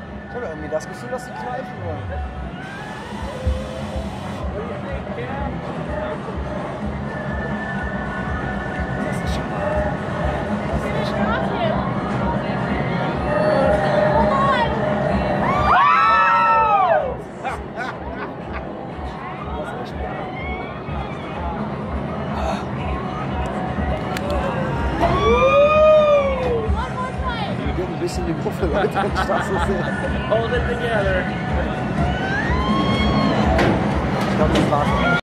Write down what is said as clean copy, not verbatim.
Ich habe irgendwie das Gefühl, dass sie kneifen wollen. Das ist schon mal. Das ist schon mal. Ein bisschen die Puffe, Leute, wenn ich das so sehe. Hold it together. Ich glaube, das war's.